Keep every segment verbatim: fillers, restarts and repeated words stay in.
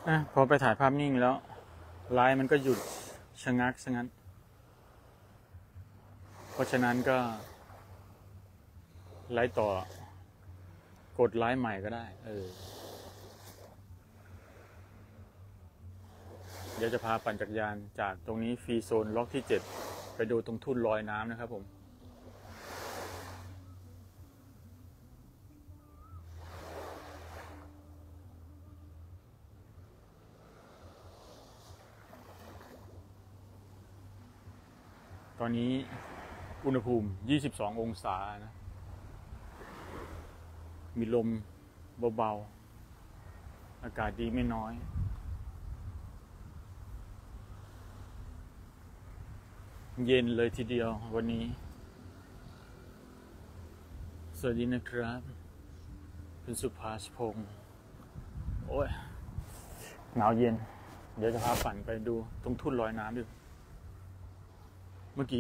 อะพอไปถ่ายภาพนิ่งแล้วไลฟ์มันก็หยุดชะงักซะงั้นเพราะฉะนั้นก็ไลฟ์ต่อกดไลฟ์ใหม่ก็ได้เออเดี๋ยวจะพาปั่นจักรยานจากตรงนี้ฟรีโซนล็อกที่เจ็ดไปดูตรงทุ่นลอยน้ำนะครับผมตอนนี้อุณหภูมิยี่สิบสององศานะมีลมเบาๆอากาศดีไม่น้อยเย็นเลยทีเดียววันนี้สวัสดีนะครับคุณสุภาสพงศ์โอ้ยหนาวเย็นเดี๋ยวจะพาปั่นไปดูตรงทุ่นลอยน้ำดูเมื่อกี้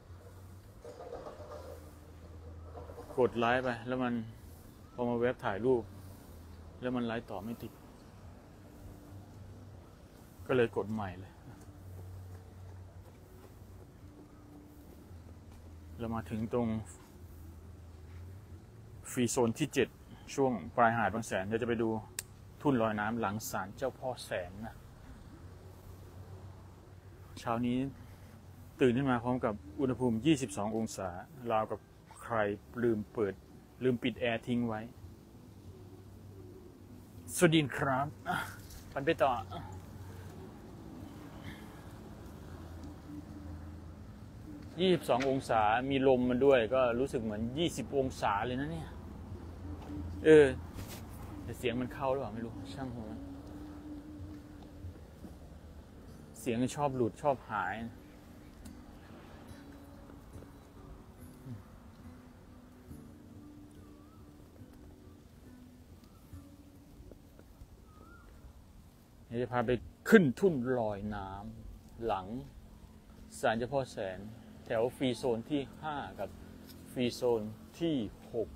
กดไลฟ์ไปแล้วมันพอมาเว็บถ่ายรูปแล้วมันไลฟ์ต่อไม่ติดก็เลยกดใหม่เลยเรามาถึงตรงฟรีโซนที่เจ็ดช่วงปลายหาดบางแสนเดี๋ยวจะไปดูทุ่นลอยน้ำหลังศาลเจ้าพ่อแสนนะเช้านี้ตื่นขึ้นมาพร้อมกับอุณหภูมิยี่สิบสององศาราวกับใครลืมเปิดลืมปิดแอร์ทิ้งไว้สวัสดีครับปั่นไปต่อยี่สิบสององศามีลมมันด้วยก็รู้สึกเหมือนยี่สิบองศาเลยนะเนี่ยเออแต่เสียงมันเข้าหรือเปล่าไม่รู้ช่างหัวเสียงชอบหลุดชอบหายเดี๋ยวจะพาไปขึ้นทุ่นลอยน้ำหลังศาลเจ้าพ่อแสนแถวฟรีโซนที่ห้ากับฟรีโซนที่หก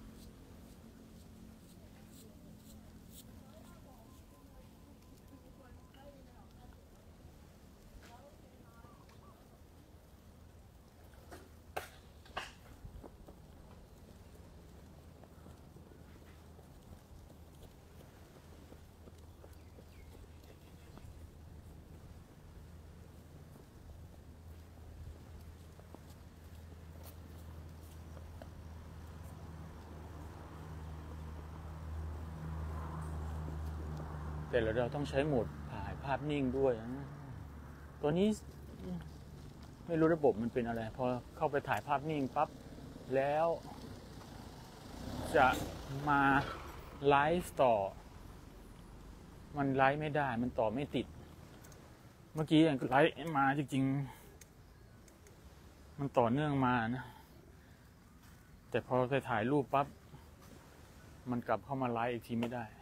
แต่เราต้องใช้โหมดถ่ายภาพนิ่งด้วยนะตัวนี้ไม่รู้ระบบมันเป็นอะไรพอเข้าไปถ่ายภาพนิ่งปั๊บแล้วจะมาไลฟ์ต่อมันไลฟ์ไม่ได้มันต่อไม่ติดเมื่อกี้ไลฟ์มาจริงๆมันต่อเนื่องมานะแต่พอไปถ่ายรูปปั๊บมันกลับเข้ามาไลฟ์อีกทีไม่ได้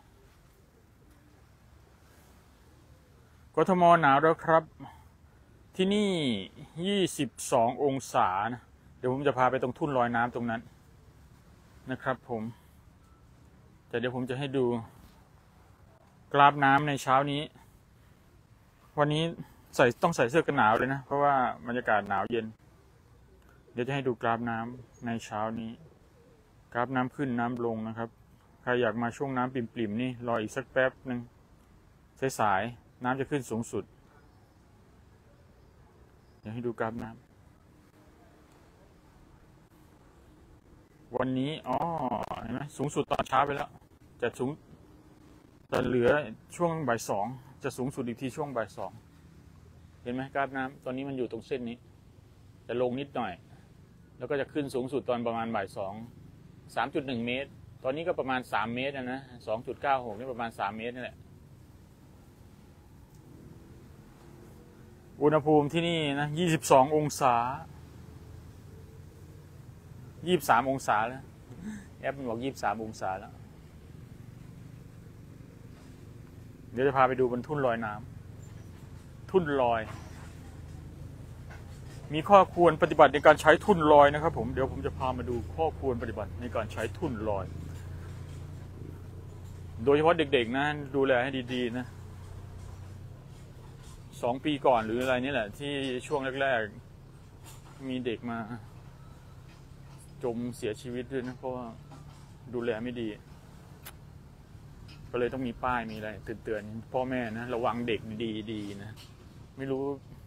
กทมหนาวแล้วครับที่นี่ยี่สิบสององศานะเดี๋ยวผมจะพาไปตรงทุ่นลอยน้ำตรงนั้นนะครับผมแต่เดี๋ยวผมจะให้ดูกราฟน้ำในเช้านี้วันนี้ใส่ต้องใส่เสื้อกันหนาวเลยนะเพราะว่าบรรยากาศหนาวเย็นเดี๋ยวจะให้ดูกราฟน้ำในเช้านี้กราฟน้ำขึ้นน้ำลงนะครับใครอยากมาช่วงน้ำปริ่มๆนี่รออีกสักแป๊บนึงสายๆน้ำจะขึ้นสูงสุดเดี๋ยวให้ดูกราฟน้ำวันนี้อ๋อเห็นไหมสูงสุดตอนเช้าไปแล้วจะสูงแต่เหลือช่วงบ่ายสองจะสูงสุดอีกทีช่วงบ่ายสองเห็นไหมกราฟน้ำตอนนี้มันอยู่ตรงเส้นนี้จะลงนิดหน่อยแล้วก็จะขึ้นสูงสุดตอนประมาณบ่ายสองสามจุดหนึ่งเมตรตอนนี้ก็ประมาณสามเมตรนะนะสองจุดเก้าหกนี่ประมาณสามเมตรนี่แหละอุณหภูมิที่นี่นะยี่สิบสององศายี่สิบสามองศาแล้วแอปมันบอกยี่สิบสามองศาแล้วเดี๋ยวจะพาไปดูบนทุ่นลอยน้ำทุ่นลอยมีข้อควรปฏิบัติในการใช้ทุ่นลอยนะครับผมเดี๋ยวผมจะพามาดูข้อควรปฏิบัติในการใช้ทุ่นลอยโดยเฉพาะเด็กๆนะดูแลให้ดีๆนะสองปีก่อนหรืออะไรนี่แหละที่ช่วงแรกๆมีเด็กมาจมเสียชีวิตด้วยนะเพราะว่าดูแลไม่ดีก็เลยต้องมีป้ายมีอะไรเตือนๆพ่อแม่นะระวังเด็กดีๆนะไม่รู้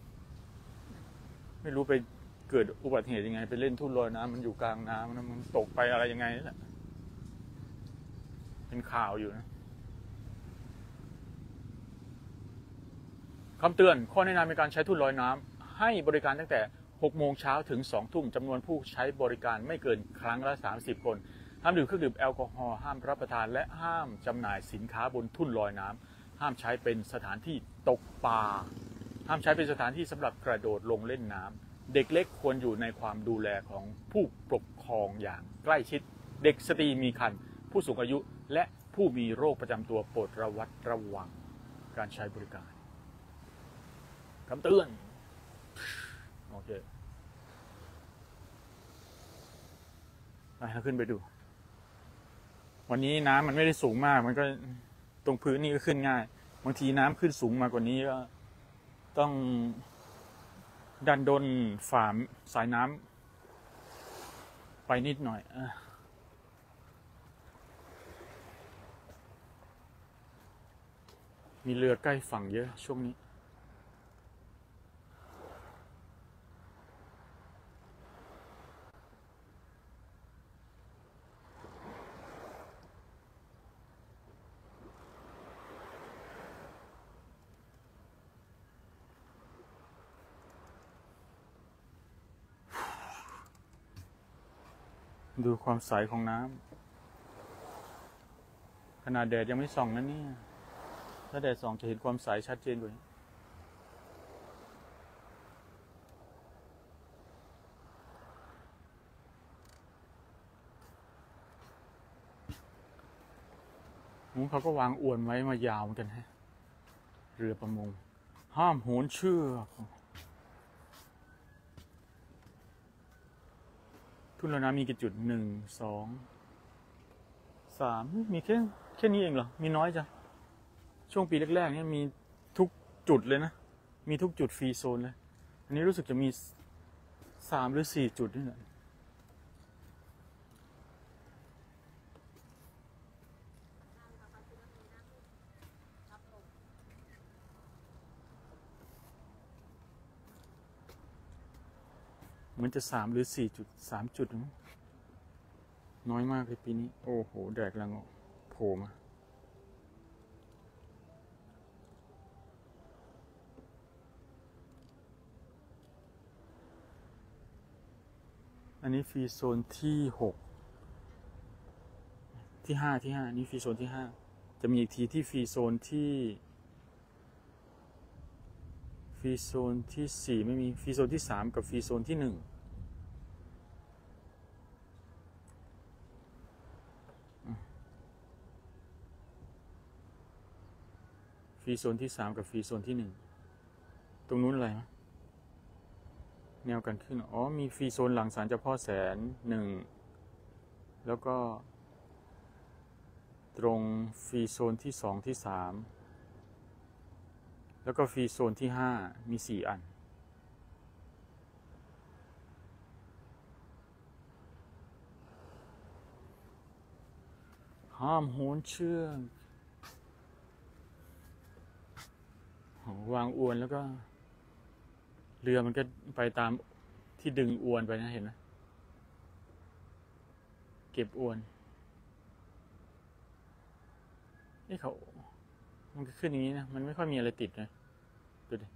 ไม่รู้ไปเกิดอุบัติเหตุยังไงไปเล่นทุ่นลอยน้ำมันอยู่กลางน้ำนะมันตกไปอะไรยังไงนี่แหละเป็นข่าวอยู่นะคำเตือนข้อแนะนำในการใช้ทุ่นลอยน้ำให้บริการตั้งแต่หกโมงเช้าถึงสองทุ่มจำนวนผู้ใช้บริการไม่เกินครั้งละสามสิบคนห้ามดื่มเครื่องดื่มแอลกอฮอล์ห้ามรับประทานและห้ามจำหน่ายสินค้าบนทุ่นลอยน้ำห้ามใช้เป็นสถานที่ตกปลาห้ามใช้เป็นสถานที่สำหรับกระโดดลงเล่นน้ำเด็กเล็กควรอยู่ในความดูแลของผู้ปกครองอย่างใกล้ชิดเด็กสตรีมีครรภ์ผู้สูงอายุและผู้มีโรคประจำตัวโปรดระวัดระวังการใช้บริการคำเตือนโอเคไปเราขึ้นไปดูวันนี้น้ำมันไม่ได้สูงมากมันก็ตรงพื้นนี่ก็ขึ้นง่ายบางทีน้ำขึ้นสูงมากกว่านี้ก็ต้องดันดนฝ่าสายน้ำไปนิดหน่อยมีเรือใกล้ฝั่งเยอะช่วงนี้ดูความใสของน้ำขนาดแดดยังไม่ส่องนะเนี่ยถ้าแดดส่องจะเห็นความใสชัดเจนกว่านี้เขาก็วางอวนไว้มายาวเหมือนกันฮะเรือประมงห้ามโหนเชือกทุ่นลอยน้ำมีกี่จุดหนึ่งสองสามมีแค่แค่นี้เองเหรอมีน้อยจ้ะช่วงปีแรกๆเนี่ยมีทุกจุดเลยนะมีทุกจุดฟรีโซนเลยอันนี้รู้สึกจะมีสามหรือสี่จุดนี่แหละเหมือนจะสามหรือสี่จุดสามจุดน้อยมากเลยปีนี้โอ้โหแดดลังโผล่มาอันนี้ฟรีโซนที่หกที่ห้าที่ห้านี่ฟรีโซนที่ห้าจะมีอีกทีที่ฟรีโซนที่ฟรีโซนที่สี่ไม่มีฟรีโซนที่สามกับฟรีโซนที่หนึ่งฟรีโซนที่สามกับฟรีโซนที่หนึ่งตรงนู้นอะไรนะแนวกันขึ้นอ๋อมีฟรีโซนหลังศาลเจ้าพ่อแสนหนึ่งแล้วก็ตรงฟรีโซนที่สองที่สามแล้วก็ฟรีโซนที่ห้ามีสี่อันห้ามโหนเชือกวางอวนแล้วก็เรือมันก็ไปตามที่ดึงอวนไปนะเห็นไหมเก็บอวนนี่เขามันก็ขึ้นอย่างนี้นะมันไม่ค่อยมีอะไรติดนะดูดิ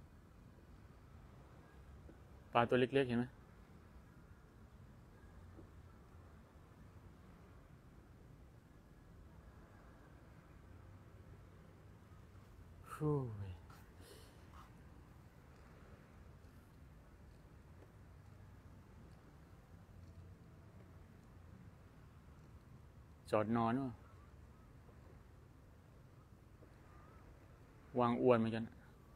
ปลาตัวเล็กๆเห็นไหมฟูจอดนอนวะวางอวนเหมือนกัน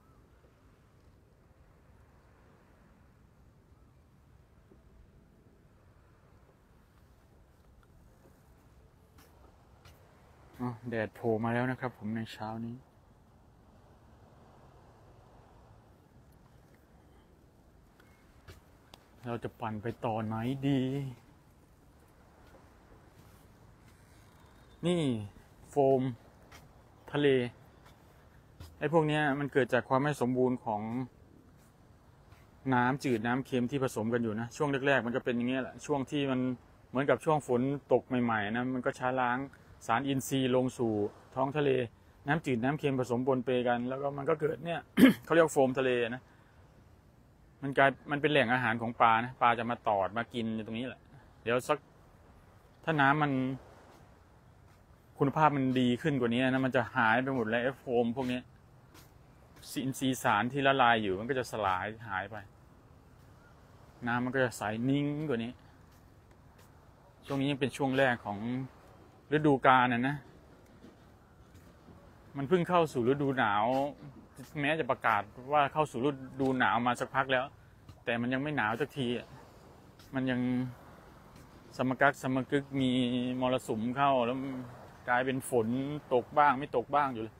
อ๋อแดดโผล่มาแล้วนะครับผมในเช้านี้เราจะปั่นไปต่อไหนดี นี่โฟมทะเลไอ้พวกนี้มันเกิดจากความไม่สมบูรณ์ของน้ำจืดน้ำเค็มที่ผสมกันอยู่นะช่วงแรกๆมันก็เป็นอย่างนี้แหละช่วงที่มันเหมือนกับช่วงฝนตกใหม่ๆนะมันก็ช้าล้างสารอินทรีย์ลงสู่ท้องทะเลน้ำจืดน้ำเค็มผสมปนเปกันแล้วก็มันก็เกิดเนี่ย เขาเรียกโฟมทะเลนะมันกลายมันเป็นแหล่งอาหารของปลานะปลาจะมาตอดมากินอยู่ตรงนี้แหละเดี๋ยวสักถ้าน้ำมันคุณภาพมันดีขึ้นกว่านี้นะมันจะหายไปหมดเลยไอ้โฟมพวกนี้อินทรีย์สารที่ละลายอยู่มันก็จะสลายหายไปน้ำมันก็จะใสนิ่งกว่านี้ช่วงนี้ยังเป็นช่วงแรกของฤดูกาลนะนะมันเพิ่งเข้าสู่ฤดูหนาวแม้จะประกาศว่าเข้าสู่ฤดูหนาวมาสักพักแล้วแต่มันยังไม่หนาวสักทีมันยังสมกักสมกึกมีมรสุมเข้าแล้วกลายเป็นฝนตกบ้างไม่ตกบ้างอยู่เลย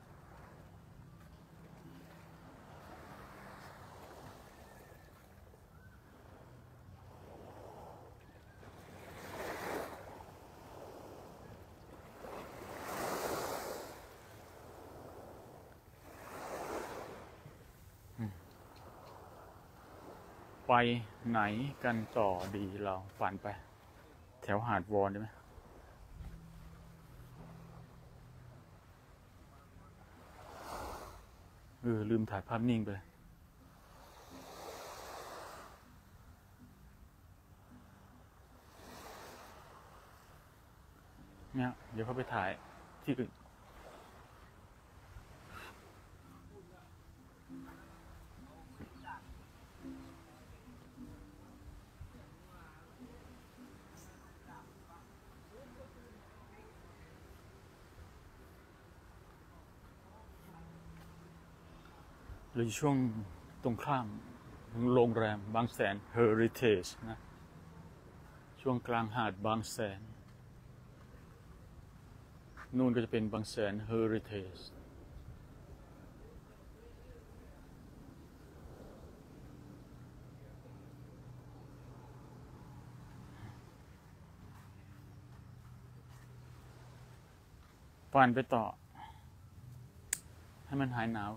ไปไหนกันต่อดีเราปั่นไปแถวหาดวอนได้ไหมเออลืมถ่ายภาพนิ่งไปเนี่ยเดี๋ยวเขาไปถ่ายที่อื่นหรือช่วงตรงข้ามโรงแรมบางแสน Heritage นะช่วงกลางหาดบางแสนนู่นก็จะเป็นบางแสน Heritage ปั่นไปต่อให้มันหายหนาว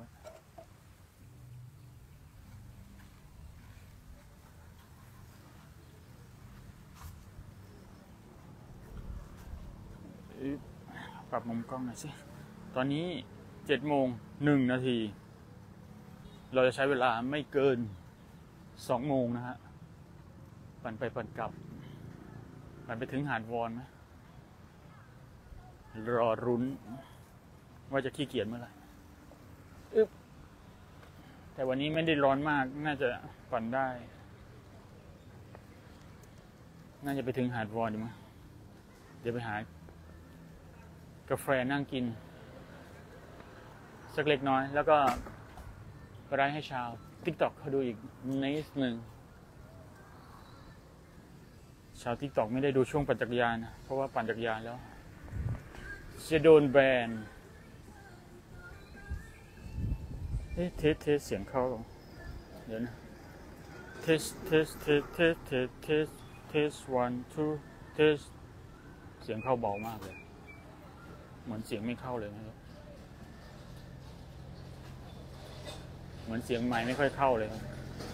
ปรับมุมกล้องหน่อยสิตอนนี้เจ็ดโมงหนึ่งนาทีเราจะใช้เวลาไม่เกินสองโมงนะฮะปั่นไปปั่นกลับปั่นไปถึงหาดวอนไหมรอรุ้นว่าจะขี้เกียจเมื่อไหร่อึ๊บแต่วันนี้ไม่ได้ร้อนมากน่าจะปั่นได้น่าจะไปถึงหาดวอนอยู่มั้ยเดี๋ยวไปหากาแฟนั่งกินสักเล็กน้อยแล้วก็ไปไลฟ์ให้ชาว TikTok เขาดูอีกนิดหนึ่งชาว TikTok ไม่ได้ดูช่วงปั่นจักรยานนะเพราะว่าปั่นจักรยานแล้วจะโดนแบนเอ๊ะเทสเทสเสียงเข้าเดี๋ยวนะเทสเทสเทสเทสเทสเทสเทส one two เทสเสียงเข้าเบามากเลยเหมือนเสียงไม่เข้าเลยนะครับเหมือนเสียงไมค์ไม่ค่อยเข้าเลยครับ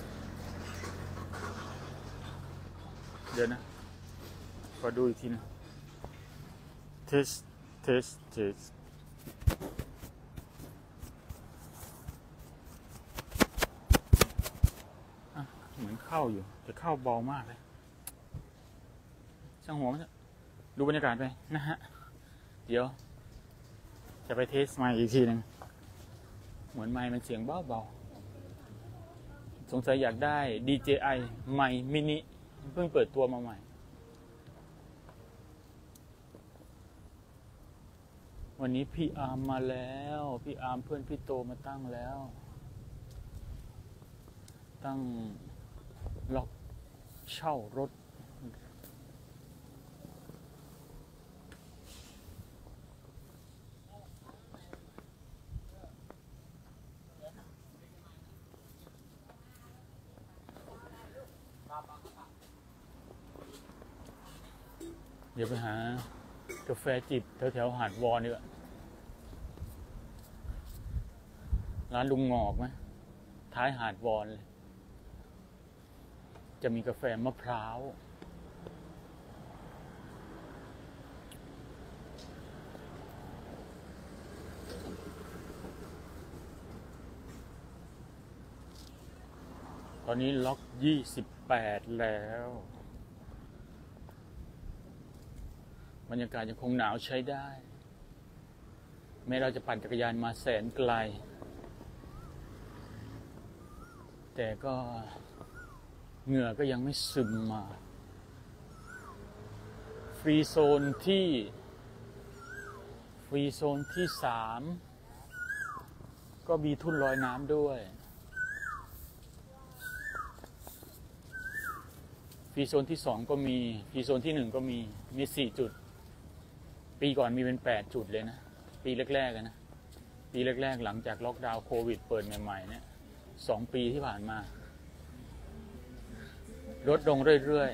เดี๋ยวนะขอดูอีกทีนะเทสเทสเทสเหมือนเข้าอยู่แต่เข้าเบามากเลยช่างหัวมันจะดูบรรยากาศไปนะฮะเดี๋ยวจะไปเทสไมค์อีกทีหนึ่งเหมือนไมค์มันเสียงเบาๆสงสัยอยากได้ ดี เจ ไอ ไมค์มินิเพิ่งเปิดตัวมาใหม่วันนี้พี่อาร์มมาแล้วพี่อาร์มเพื่อนพี่โตมาตั้งแล้วตั้งล็อกเช่ารถเดี๋ยวไปหากาแฟจิบแถวแถวหาดวอนดีกว่าร้านลุงงอกไหมท้ายหาดวอนเลยจะมีกาแฟมะพร้าวตอนนี้ล็อกยี่สิบแปดแล้วบรรยากาศยังคงหนาวใช้ได้แม้เราจะปั่นจักรยานมาแสนไกลแต่ก็เหงื่อก็ยังไม่ซึมมาฟรีโซนที่ฟรีโซนที่สามก็มีทุ่นลอยน้ำด้วยฟรีโซนที่สองก็มีฟรีโซนที่หนึ่งก็มีมีสี่จุดปีก่อนมีเป็นแปดจุดเลยนะปีแรกๆนะปีแรกๆหลังจากล็อกดาวน์โควิดเปิดใหม่ๆเนี่ยสองปีที่ผ่านมาลดลงเรื่อย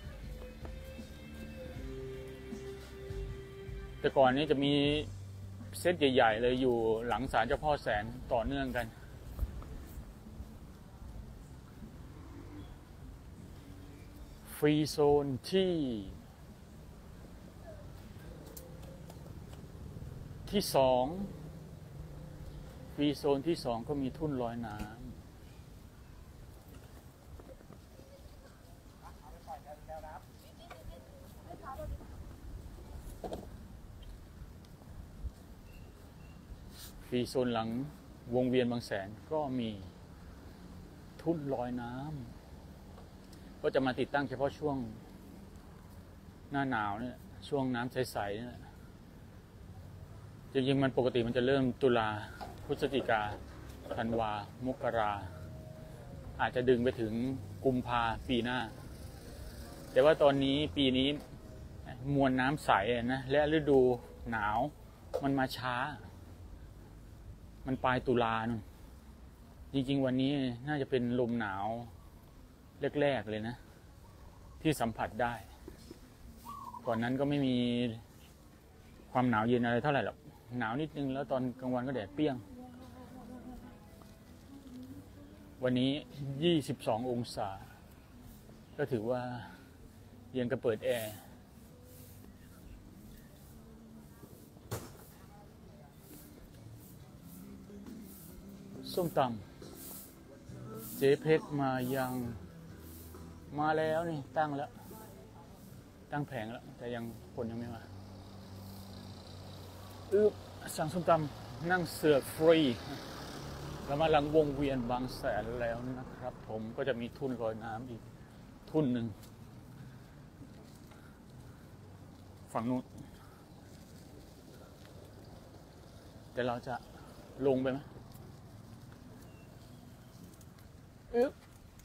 ๆแต่ก่อนนี้จะมีเซตใหญ่ๆเลยอยู่หลังศาลเจ้าพ่อแสนต่อเนื่องกันฟรีโซนที่ที่สองฟรีโซนที่สองก็มีทุ่นลอยน้ำฟรีโซนหลังวงเวียนบางแสนก็มีทุ่นลอยน้ำก็จะมาติดตั้งเฉพาะช่วงหน้าหนาวเนี่ยช่วงน้ำใสๆเนี่ยจริงๆมันปกติมันจะเริ่มตุลาพฤศจิกาธันวามกราอาจจะดึงไปถึงกุมภาปีหน้าแต่ว่าตอนนี้ปีนี้มวลน้ำใสนะและฤดูหนาวมันมาช้ามันปลายตุลาเนอะจริงๆวันนี้น่าจะเป็นลมหนาวแรกๆเลยนะที่สัมผัสได้ก่อนนั้นก็ไม่มีความหนาวเย็นอะไรเท่าไหร่หรอกหนาวนิดนึงแล้วตอนกลางวันก็แดดเปรี้ยงวันนี้ยี่สิบสององศาก็ถือว่าเย็นกับเปิดแอร์ส้มตำเจ๊เพชรมายังมาแล้วนี่ตั้งแล้วตั้งแผงแล้วแต่ยังคนยังไม่มาอึ๊บสั่งส้มตำนั่งเสือกฟรีแล้วมาหลังวงเวียนบางแสนแล้วนะครับผมก็จะมีทุ่นลอยน้ำอีกทุ่นหนึ่งฝั่งนู้นแต่เราจะลงไปไหมอึ๊บ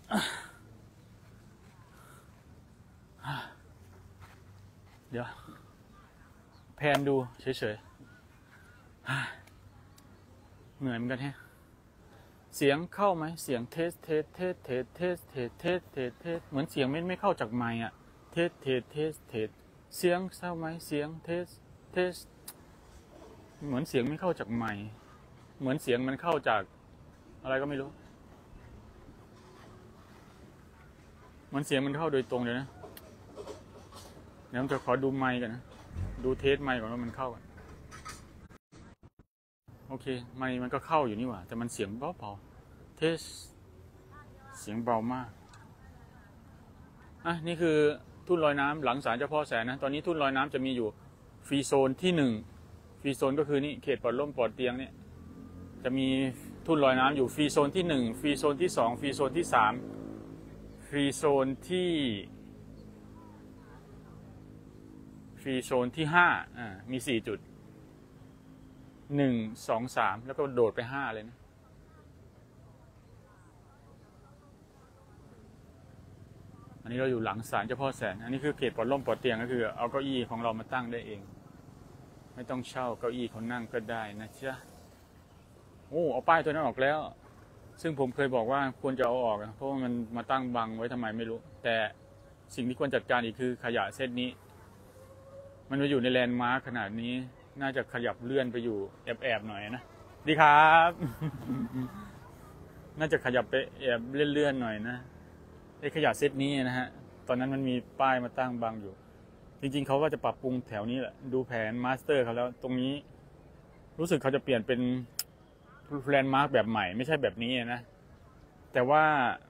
เดี๋ยวแพนดูเฉยๆเหนื่อยเหมือนกันแฮะเสียงเข้าไหมเสียงเทสเทสเทสเทสเทสเทสเทสเทสเทสเหมือนเสียงไม่ไม่เข้าจากไมค์อ่ะเทสเทสเทสเทสเสียงเข้าไหมเสียงเทสเทสเหมือนเสียงไม่เข้าจากไมค์เหมือนเสียงมันเข้าจากอะไรก็ไม่รู้เหมือนเสียงมันเข้าโดยตรงเลยนะเดี๋ยวผมจะขอดูไมค์กันนะดูเทสไมค์ก่อนว่ามันเข้ากันโอเคไมค์มันก็เข้าอยู่นี่หว่าแต่มันเสียงเบาๆเทสเสียงเบามากอ่ะนี่คือทุ่นลอยน้ำหลังศาลเจ้าพ่อแสนนะตอนนี้ทุ่นลอยน้ำจะมีอยู่ฟรีโซนที่หนึ่งฟรีโซนก็คือนี่เขตปลอดร่มปลอดเตียงเนี่ยจะมีทุ่นลอยน้ำอยู่ฟรีโซนที่หนึ่งฟรีโซนที่สองฟรีโซนที่สามฟรีโซนที่ฟรีโซนที่ห้าอ่ามีสี่จุดหนึ่งสองสามแล้วก็โดดไปห้าเลยนะอันนี้เราอยู่หลังศาลเจ้าพ่อแสนอันนี้คือเขตปลอดร่มปลอดเตียงก็คือเอาเก้าอี้ของเรามาตั้งได้เองไม่ต้องเช่าเก้าอี้เขานั่งก็ได้นะจ๊ะโอ้เอาป้ายตัวนั้นออกแล้วซึ่งผมเคยบอกว่าควรจะเอาออกเพราะว่ามันมาตั้งบังไว้ทำไมไม่รู้แต่สิ่งที่ควรจัดการอีกคือขยะเส้นนี้มันมาอยู่ในแลนด์มาร์คขนาดนี้น่าจะขยับเลื่อนไปอยู่แอบๆหน่อยนะดีครับ น่าจะขยับไปแอบเลื่อนๆหน่อยนะไอ้ขยะเซตนี้นะฮะตอนนั้นมันมีป้ายมาตั้งบังอยู่จริงๆเขาก็จะปรับปรุงแถวนี้แหละดูแผนมาสเตอร์เขาแล้วตรงนี้รู้สึกเขาจะเปลี่ยนเป็นแลนด์มาร์คแบบใหม่ไม่ใช่แบบนี้นะแต่ว่า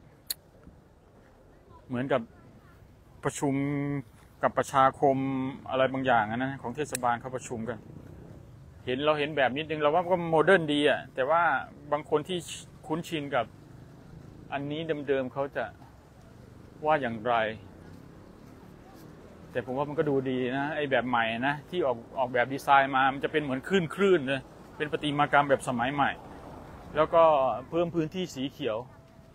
เหมือนกับประชุมกับประชาคมอะไรบางอย่างนะของเทศบาลเขาประชุมกันเห็นเราเห็นแบบนิดนึงเราว่าก็โมเดิร์นดีอ่ะแต่ว่าบางคนที่คุ้นชินกับอันนี้เดิมๆเขาจะว่าอย่างไรแต่ผมว่ามันก็ดูดีนะไอแบบใหม่นะที่ออกออกแบบดีไซน์มามันจะเป็นเหมือนคลื่นคลื่นเลยเป็นประติมากรรมแบบสมัยใหม่แล้วก็เพิ่มพื้นที่สีเขียว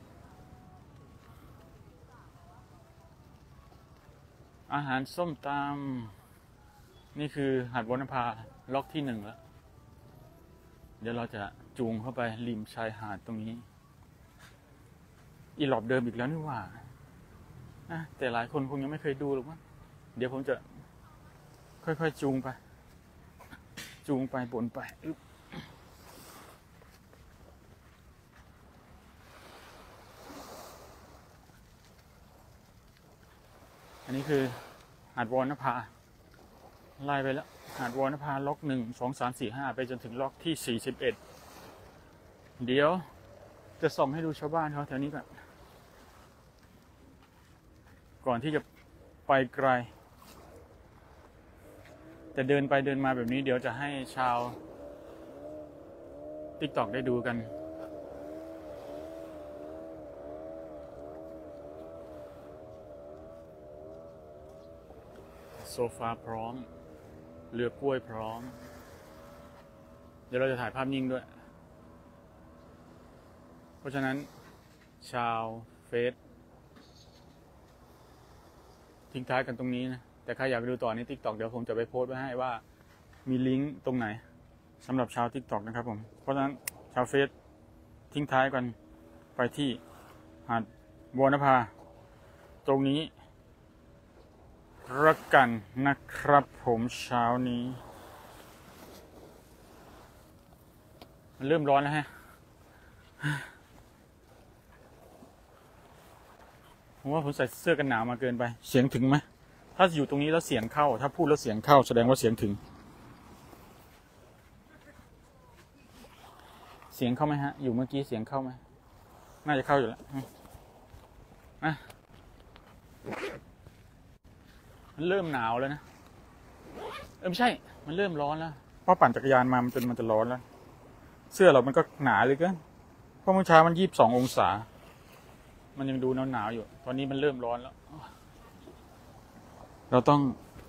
อาหารส้มตำนี่คือหาดวรรณภาล็อกที่หนึ่งแล้วเดี๋ยวเราจะจูงเข้าไปริมชายหาดตรงนี้อีหลอบเดิมอีกแล้วนี่ว่านะแต่หลายคนคงยังไม่เคยดูหรอกมั้งเดี๋ยวผมจะค่อยๆจูงไปจูงไปบนไปอันนี้คือหาดวรรณภาไล่ไปแล้วหาดวรรณภาล็อกหนึ่งสองสามสี่ห้าไปจนถึงล็อกที่สี่สิบเอ็ดเดี๋ยวจะส่องให้ดูชาวบ้านเขาแถวนี้ก่อนก่อนที่จะไปไกลแต่เดินไปเดินมาแบบนี้เดี๋ยวจะให้ชาว ติ๊กต็อก ได้ดูกันโซฟาพร้อมเรือกล้วยพร้อมเดี๋ยวเราจะถ่ายภาพนิ่งด้วยเพราะฉะนั้นชาวเฟซทิ้งท้ายกันตรงนี้นะแต่ใครอยากไปดูต่อใน ติ๊กต็อก เดี๋ยวผมจะไปโพสต์ไว้ให้ว่ามีลิงก์ตรงไหนสำหรับชาว ติ๊กต็อก นะครับผมเพราะฉะนั้นชาวเฟซทิ้งท้ายกันไปที่หาดวรรณภาตรงนี้รักกันนะครับผมเช้านี้มันเริ่มร้อนแล้วฮะผมว่าผมใส่เสื้อกันหนาวมาเกินไปเสียงถึงไหมถ้าอยู่ตรงนี้แล้วเสียงเข้าถ้าพูดแล้วเสียงเข้าแสดงว่าเสียงถึงเสียงเข้าไหมฮะอยู่เมื่อกี้เสียงเข้าไหมน่าจะเข้าอยู่แล้วนะมันเริ่มหนาวแล้วนะเออไม่ใช่มันเริ่มร้อนแล้วเพราะปั่นจักรยานมามันจนมันจะร้อนแล้วเสื้อเรามันก็หนาเลยก็เพราะเมื่อเช้ามันยี่สิบสององศามันยังดูหนาวๆอยู่ตอนนี้มันเริ่มร้อนแล้วเราต้อง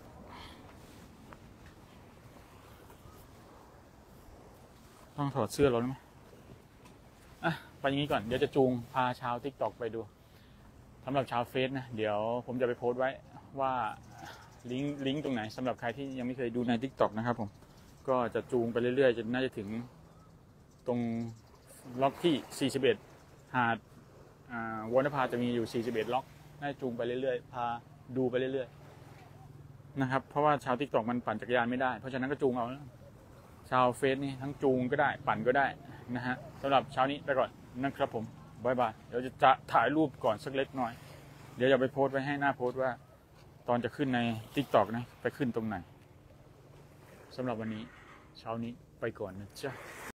ต้องถอดเสื้อเราไหมอ่ะไปอย่างนี้ก่อนเดี๋ยวจะจูงพาชาว ติ๊กต็อก ไปดูสำหรับชาวเฟซนะเดี๋ยวผมจะไปโพสต์ไว้ว่าลิงก์ลิงก์ตรงไหนสำหรับใครที่ยังไม่เคยดูใน ติ๊กต็อก นะครับผมก็จะจูงไปเรื่อยๆจนน่าจะถึงตรงล็อกที่สี่สิบเอ็ดหาดวรรณภาจะมีอยู่สี่สิบเอ็ดล็อกน่าจูงไปเรื่อยๆพาดูไปเรื่อยๆนะครับเพราะว่าชาว ติ๊กต็อก มันปั่นจักรยานไม่ได้เพราะฉะนั้นก็จูงเอาชาวเฟซนี่ทั้งจูงก็ได้ปั่นก็ได้นะฮะสำหรับเช้านี้ไปก่อนนะครับผมบายบายเดี๋ยวจะถ่ายรูปก่อนสักเล็กน้อยเดี๋ยวจะไปโพสต์ไว้ให้หน้าโพสต์ว่าตอนจะขึ้นใน ติ๊กต็อก นะไปขึ้นตรงไหนสำหรับวันนี้เช้านี้ไปก่อนนะจ๊ะ